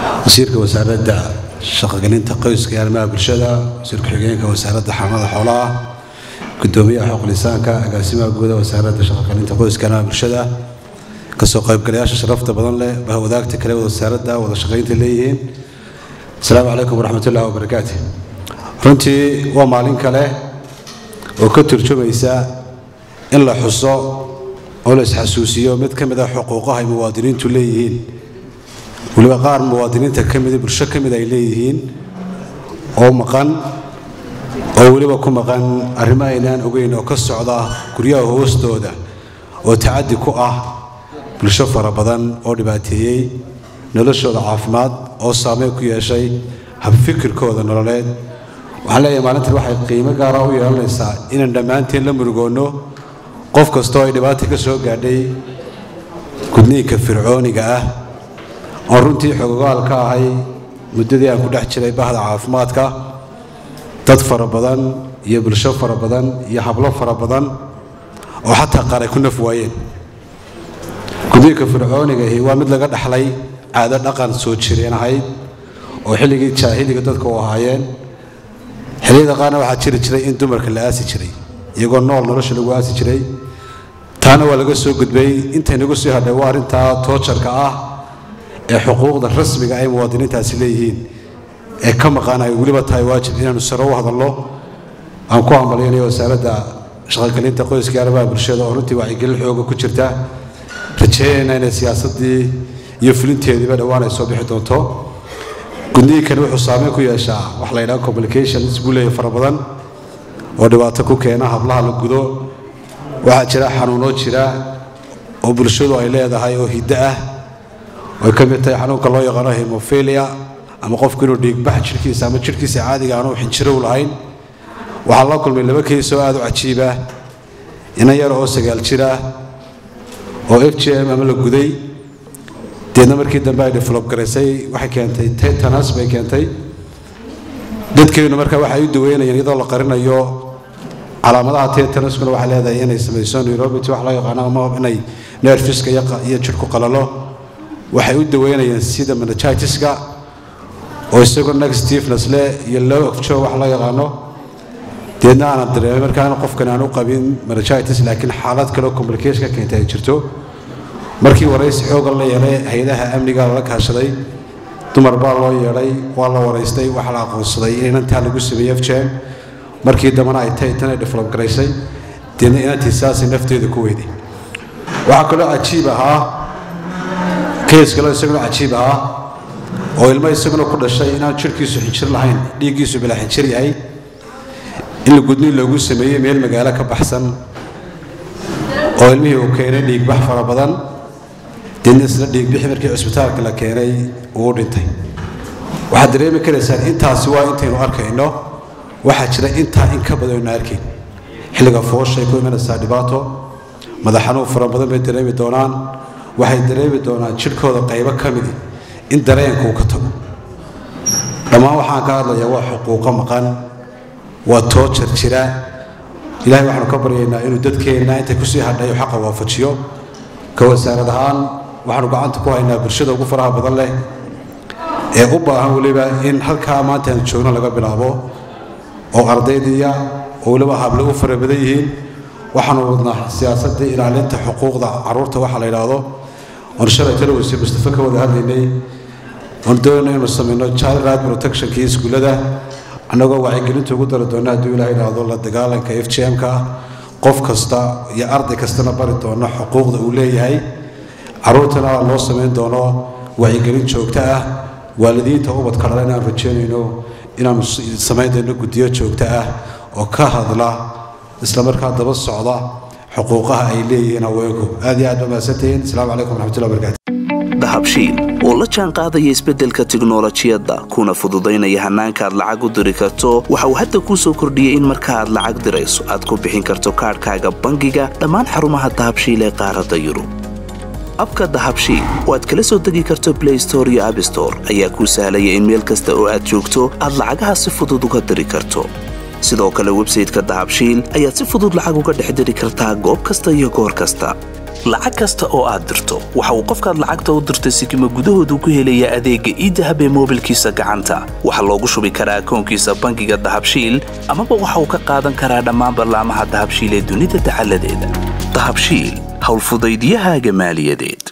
wasiirka wasaaradda shaqo-gelinta qoyska iyo arrimaha bulshada, wasiirka xigeenka wasaaradda xanaanada xoolaha, gudoomiyaha xuquuqul insaanka, agaasimaha guud ee wasaaradda shaqo-gelinta qoyska iyo arrimaha bulshada, kasoo qaybgalayaasha sharafta badan leh baa wadaagta kale wasaaradda wada shaqaynta leeyihiin. Assalaamu calaykum waraxmatullaahi wabarakaatuh. runtii waa maalin kale oo ka turjumaysa in la xuso oo la isxasuusiyo mid ka mid ah xuquuqaha ay muwaadiniintu leeyihiin, waliba qaar muwaadiniinta ka mid bulsho ka mid ay leeyihiin oo maqan oo waliba ku maqan arrimo aynaan ogeyn oo ka socda guryaha hoostooda oo tacaddi ku ah bulsho fara badan oo dhibaateeyey noloshooda caafimaad oo saameyn ku yeeshay habfikirkooda nololeed. waxaan leeyahay maalintan waxay qiimo gaara u yeelanaysaa inaan dhammaanteen la murugoonno qof kastoo ay dhibaato ka soo gaadhay gudniinka fircooniga ah oo runtii xogogaal ka ahay muddadii aan ku dhex jiray bahda caafimaadka. dad fara badan iyo bulsho fara badan iyo hablo fara badan oo xataa qaar ay ku naf waayeen. gudniinka fircooniga ahi waa mid laga dhaxlay caado dhaqan soo jireen ahayd oo xilligii jaahiliga dadka u ahaayeen. xilliyada qaarna waxaa jiri jiray in dumarka la aasi jiray iyagoo nool nolosha lagu aasi jiray. taana waa laga soo gudbay. intay nagu sii hadhay waa arrintaa toojarka ah ee xuquuqda rasmiga ay muwaadiniintaasi leeyihiin ee ka maqan ay weliba tahay waajib inaanu sare u hadalno. aan ku hambalyaynaya wasaaradda shaqo-gelinta qoyska iyo arrimaha bulshada oo runtii wacyigelin xooga ku jirta, rajeynayna inay siyaasaddii iyo fulinteediiba dhowaan ay soo bixi doonto. gudniinkan wuxuu saameyn ku yeeshaa wax la yidhaha complications buu leeyahay fara badan oo dhibaato ku keena hablaha la gudo. waxaa jira xanuuno jira oo bulshadu ay leedahay oo hiddo ah oo ka mid tahay xanuunka loo yaqaano hemophilia ama qofku inuu dhiigbax jirkiisa ama jirkiisa caadiga aanu xinjirow lahayn. waxaa la kulmay laba keys oo aad u cajiib ah. ina yar oo 9 jira oo FGM ama la guday, deedna markii dambe ay develop garaysay waxay keentay tetanus bay keentay. dadkeenu markaa waxay u daweynayeen iyadoo la qarinayo calaamadaha tetanuskuna waxay leedahay inay samayso neuropathy wax la yaqaano ama inay nerveska iyo jirku qalalo. waxay u daweynayeen sida meningitis-ka oo isagoo neck stiffness leh iyo low of jaw wax la yaqaano. deedna aan dareemay markaa qofkan aan u qabin meningitis laakiin xaalad kale oo complication ka keentay ay jirto. markii waraysi xooga la yeelay hay'adaha amniga la kaashaday, dumar baa loo yeelay, waa la waraystay, waxa la aqoonsaday in inta lagu sameeyay FGM. markii dambana ay tahay tan ay develop garaysay, deedna inantii saasi nafteedu ku weyday. waxaa kaloo cajiib ahaa kees kale isaguna cajiib ahaa oo ilmo isaguna ku dhashay inaan jirkiisu xinjir lahayn, dhiiggiisu bila xinjir yahay, in la gudniin loogu sameeyey meel magaalo ka baxsan oo ilmihii uu keenay dhiigbax fara badan. deedna isla dhiigbixi markii cisbitaalka la keenay uu dhintay. waxaad dareemi karaysaa intaasi waa intaynu arkayno. waxaa jira intaa in ka badan aynu arkayn. xilliga fooshay ku imanaysaa dhibaato, madax xanuun fara badan bay dareemi doonaan. waxay dareemi doonaan jirkooda qaybo ka midi in dareenka uu ka tago. dhammaan waxaan ka hadlayaa waa xuquuqo maqan, waa toojar jira. ilaahay waxaanu ka baryaynaa inuu dadkeenna intay kusii hadhayo xaqa waafajiyo. ka wasaarad ahaan waxaanu gacanta ku haynaa bulshada ugu faraha badan leh ee u baahan weliba in halkaa maanta aan joogno laga bilaabo oo ardaydiya oo weliba hablo u fara badan yihiin. waxaanu wadnaa siyaasadda ilaalinta xuquuqda carruurta waxa la yidhaahdo oon shalay talo wasiir Mustafa ka wada hadlaynay. oon doonayna inuu samayno child right protection-kii iskuullada annagoo wacyigelinta ugu dari doona hadduu ilaahay idhaahdo la dagaalanka FGM-ka. qof kasta iyo arday kastana bari doono xuquuqda uu leeyahay. carruurtana loo samayn doono wacyigelin joogto ah. waalidiinta ubadka dhala inaan rajeynayno inaanu samayn doono guddiyo joogto ah oo ka hadla isla markaa daba socda xuquuqaha ay leeyihiin haweenku. aad iyo aad baa mahadsantihiin. asalaamu calaykum waraxmatullahi wabarakaatu. dahabshiil oo la jaan qaadaya isbeddelka tiknoolajiyadda kuna fududaynaya hannaanka aad lacag u diri karto, waxa uu hadda kuu soo kordhiyey in marka aad lacag dirayso aad ku bixin karto kaadhkaaga bangiga dhammaan xarumaha dahabshiil ee qaaradda Yurub. abka dahabshiil oo aad kala soo degi karto Play Store iyo App Store ayaa kuu sahlaya in meel kasta oo aad joogto aad lacagaha si fudud uga diri karto. sidoo kale website-ka dahabshiil ayaad si fudud lacag uga dhex diri kartaa goob kasta iyo goor kasta. lacag kasta oo aad dirto waxa uu qofkaad lacagta u dirtay sikimo gudahoodu ku helayaa adeegga idahab ee moobilkiisa gacanta waxa loogu shubi karaa akoonkiisa bangiga dahabshiil amaba waxa uu ka qaadan karaa dhammaan barlaamaha dahabshiil ee dunida dacaladeeda dahabshiil howlfudaydiyahaaga maaliyadeed